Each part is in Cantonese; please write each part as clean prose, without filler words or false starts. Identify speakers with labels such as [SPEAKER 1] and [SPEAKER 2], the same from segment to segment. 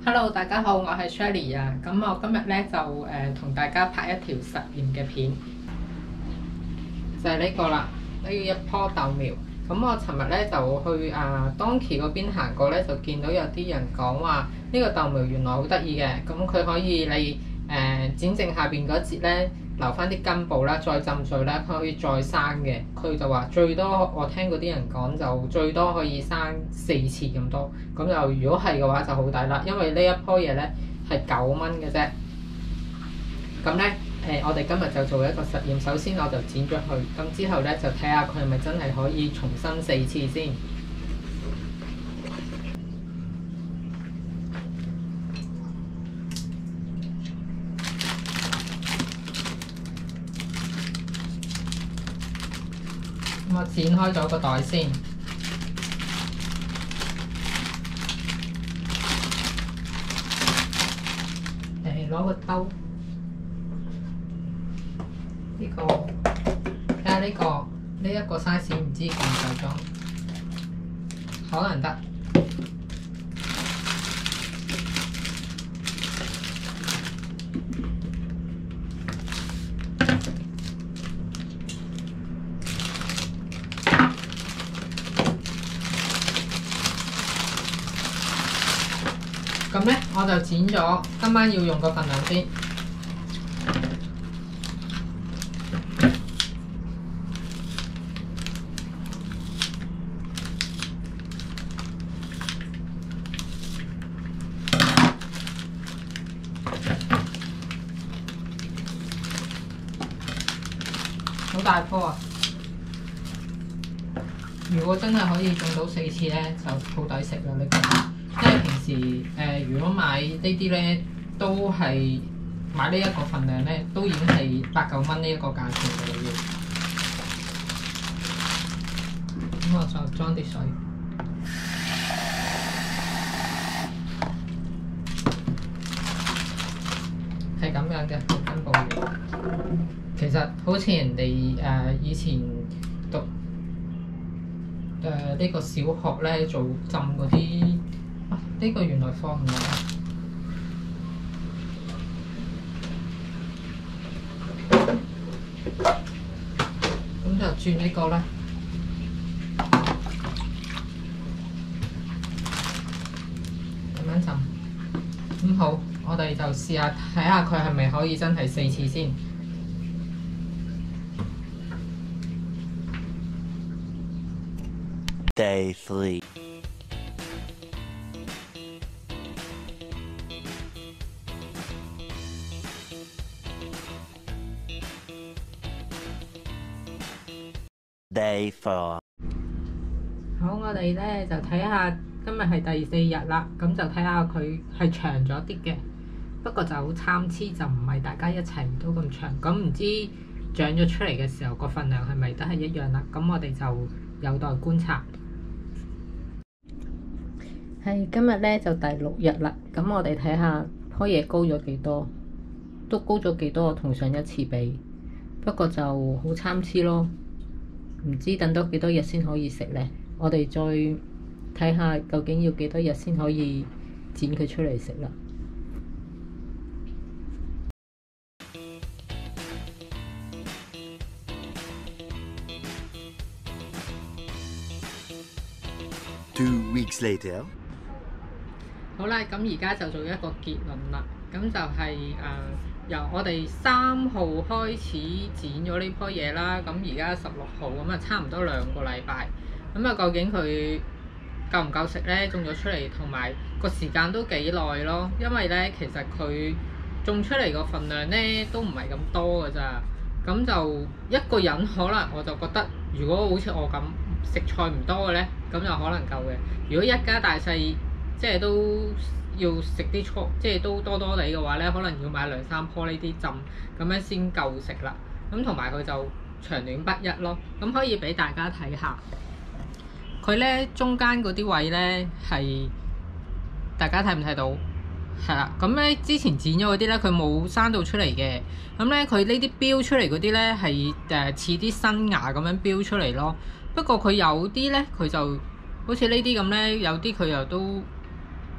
[SPEAKER 1] Hello，大家好，我係 Shelly 啊。咁我今日咧就同大家拍一條實驗嘅片，就係呢個啦。呢一棵豆苗。咁我尋日咧就去Donkey 嗰邊行過咧，就見到有啲人講話呢個豆苗原來好得意嘅。咁佢可以你剪剩下邊嗰節咧，留翻啲根部啦，再浸水啦，佢可以再生嘅。佢就話最多我聽嗰啲人講就最多可以生4次咁多。咁就如果係嘅話就好抵啦，因為呢一棵嘢咧係9蚊嘅啫。咁咧我哋今日就做一個實驗，首先我就剪咗佢，咁之後咧就睇下佢係咪真係可以重生4次先。我剪開咗個袋先，攞個兜，呢個睇下呢一個 size 唔知夠唔夠裝，可能得。咁咧，我就剪咗今晚要用個份量先。好大棵啊！如果真係可以種到4次咧，就好抵食啦呢個。因為平時如果買呢啲咧，都係買呢一個份量咧，都已經係8、9蚊呢一個價錢嘅要。咁我就裝啲水，係咁樣嘅根部苗。其實好似人哋以前讀呢個小學咧做浸嗰啲。呢個原來放唔落，咁就轉呢個啦。咁樣浸，咁好，我哋就試下睇下佢係咪可以真係4次先。
[SPEAKER 2] Day 3. Day 4.
[SPEAKER 1] 好，我哋咧就睇下今日係第4日啦，咁就睇下佢係長咗啲嘅，不過就好參差，就唔係大家一齊都咁長。咁唔知長咗出嚟嘅時候個份量係咪都係一樣啦？咁我哋就有待觀察。係今日咧就第6日啦，咁我哋睇下棵嘢高咗幾多，都高咗幾多同上一次比，不過就好參差咯。唔知等多幾多日先可以食呢？我哋再睇下究竟要幾多日先可以剪佢出嚟食啦。
[SPEAKER 2] 2 weeks later.
[SPEAKER 1] 好啦，咁而家就做一個結論啦。咁就係由我哋3號開始剪咗呢棵嘢啦。咁而家16號，咁啊差唔多2個禮拜。咁啊，究竟佢夠唔夠食呢？種咗出嚟，同埋個時間都幾耐咯。因為呢，其實佢種出嚟個份量呢都唔係咁多㗎咋。咁就一個人可能我就覺得，如果好似我咁食菜唔多嘅呢，咁就可能夠嘅。如果一家大細即係都要食啲菜，即係都多多地嘅話咧，可能要買2、3棵呢啲浸，咁樣先夠食啦。咁同埋佢就長短不一咯。咁可以俾大家睇下，佢咧中間嗰啲位咧係大家睇唔睇到？係啦，咁咧之前剪咗嗰啲咧，佢冇生到出嚟嘅。咁咧佢呢啲標出嚟嗰啲咧係似啲新芽咁樣標出嚟咯。不過佢有啲咧，佢就好似呢啲咁咧，有啲佢又都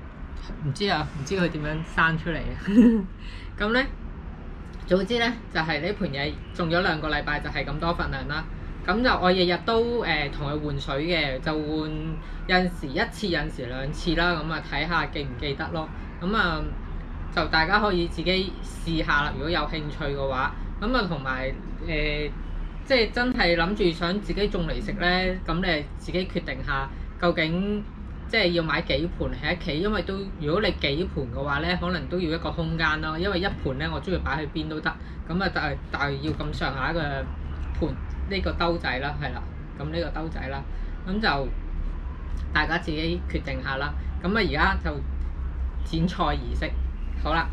[SPEAKER 1] 唔知啊，唔知佢點樣生出嚟嘅。咁咧，總之咧就係呢盤嘢種咗2個禮拜就係咁多份量啦。咁就我日日都同佢換水嘅，就換有陣時1次，有陣時2次啦。咁啊睇下記唔記得咯。咁啊就大家可以自己試下啦。如果有興趣嘅話，咁啊同埋即係真係諗住想自己種嚟食咧，咁你自己決定下究竟即係要買幾盤喺屋企，因為都如果你幾盤嘅話咧，可能都要一個空間咯。因為一盤咧，我中意擺喺邊都得，咁啊但係要咁上下嘅盤呢個兜仔啦，係啦，咁呢個兜仔啦，咁就大家自己決定下啦。咁啊而家就剪菜儀式，好啦，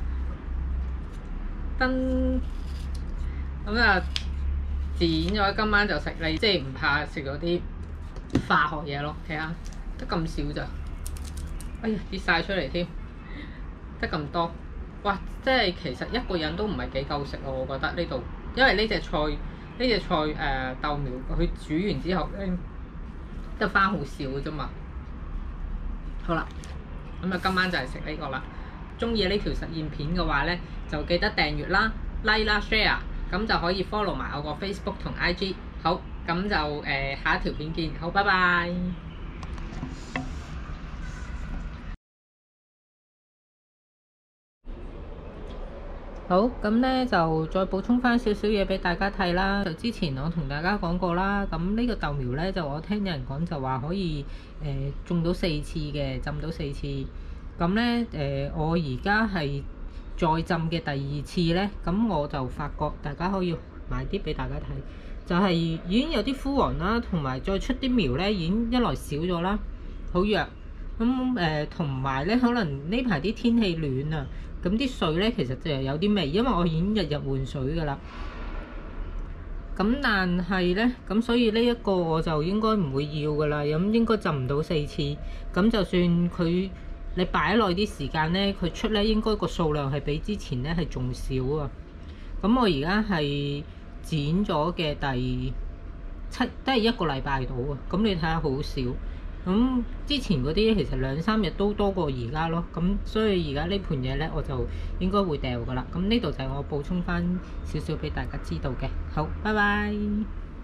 [SPEAKER 1] 噔，咁啊剪咗今晚就食你，即係唔怕食咗啲化學嘢咯。睇下得咁少咋，哎呀跌晒出嚟添，得咁多，哇！即係其實一個人都唔係幾夠食咯，我覺得呢度，因為呢隻菜豆苗佢煮完之後咧得翻好少嘅啫嘛。好啦，咁啊今晚就係食呢個啦。中意呢條實驗片嘅話咧，就記得訂閱啦、like 啦、share， 咁就可以 follow 埋我個 Facebook 同 IG。好，咁就下一條片見。好，拜拜。好，咁咧就再補充翻少少嘢俾大家睇啦。就之前我同大家講過啦，咁呢個豆苗咧就我聽有人講就話可以種到4次嘅，浸到4次。咁咧我而家係再浸嘅第2次咧，咁我就發覺大家可以買啲俾大家睇，就係已經有啲枯黃啦，同埋再出啲苗咧已經一來少咗啦，好弱。咁同埋咧，可能呢排啲天氣暖啊，咁啲水咧其實就有啲味，因為我已經日日換水㗎啦。咁但係咧，咁所以呢一個我就應該唔會要㗎啦，咁應該浸唔到4次。咁就算佢你擺耐啲時間咧，佢出咧應該個數量係比之前咧係仲少啊。咁我而家係剪咗嘅第7，都係1個禮拜到啊。咁你睇下好少。咁之前嗰啲其實2、3日都多過而家咯，咁所以而家呢盤嘢咧我就應該會掉㗎啦。咁呢度就係我補充翻少少俾大家知道嘅。好，拜拜。